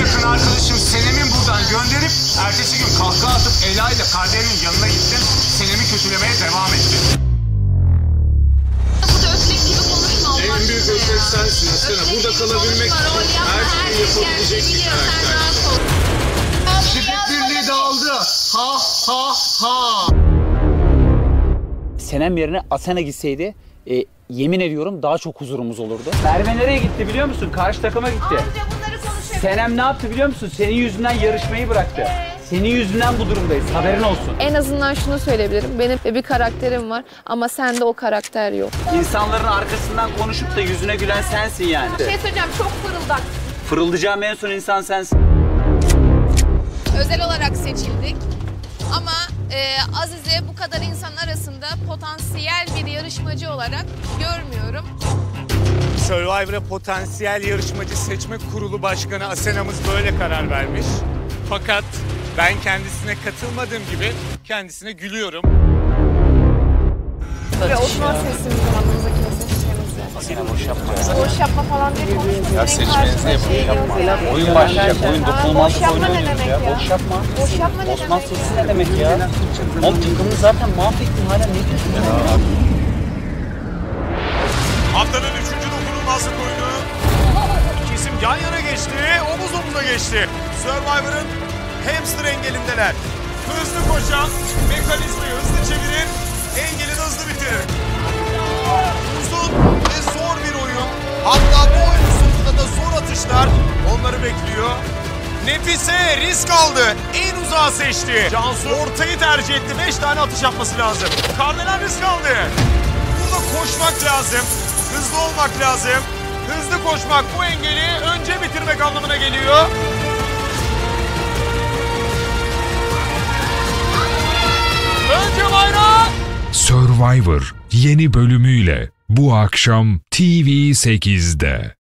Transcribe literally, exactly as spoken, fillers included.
yakın arkadaşım Senem'in buradan gönderip ertesi gün kahkaha atıp Ela ile Kader'in yanına gittim. Senem'i kötülemeye devam ettim. Burada öpmek gibi konuşma Allah En büyük öpmek sensin Asena. Burada kalabilmek için her şeyi yapabilecek bir karakter. Şiddet birliği dağıldı. Ha ha ha. Senem yerine Asena gitseydi e, yemin ediyorum daha çok huzurumuz olurdu. Merve nereye gitti biliyor musun? Karşı takıma gitti. Amca bunları konuşalım. Senem ne yaptı biliyor musun? Senin yüzünden yarışmayı bıraktı. Ee? Senin yüzünden bu durumdayız. Haberin olsun. En azından şunu söyleyebilirim. Benim bir karakterim var ama sende o karakter yok. İnsanların arkasından konuşup da yüzüne gülen sensin yani. Bir şey söyleyeceğim, çok fırıldak. Fırıldayacağım en son insan sensin. Özel olarak seçildik. Ama e, Azize bu kadar insan arasında potansiyel bir yarışmacı olarak görmüyorum. Survivor'a potansiyel yarışmacı seçme kurulu başkanı Asena'mız böyle karar vermiş. Fakat ben kendisine katılmadığım gibi kendisine gülüyorum. Ve Osman sesimiz zamanımıza kesinlikle. Asena boş yapma. Boş yapma falan diye konuşmuyoruz. Ya seçmenizi yapın. Oyun başlayacak. Oyun dokunulmazlık oyunu oynuyoruz ya. Boş yapma. Boş yapma ne Osman demek? sesi ne demek ya? Oğlum takımını zaten mahvettin, hala ne diyorsun ya? Haftanın üçüncü dokunulmazlık oyunu. İki isim yan yana geçti, omuz omuza geçti. Survivor'ın hamster engelindeler. Hızlı koşan, mekanizmayı hızlı çevirir, engeli de hızlı bitirir. Uzun ve zor bir oyun. Hatta bu oyunun sonunda da zor atışlar onları bekliyor. Nefise risk aldı. En uzağı seçti. Cansu ortayı tercih etti. Beş tane atış yapması lazım. Kardelen risk aldı. Burada koşmak lazım. Hızlı olmak lazım. Hızlı koşmak bu engeli önce bitirmek anlamına geliyor. Önce bayrak. Survivor yeni bölümüyle bu akşam T V sekizde.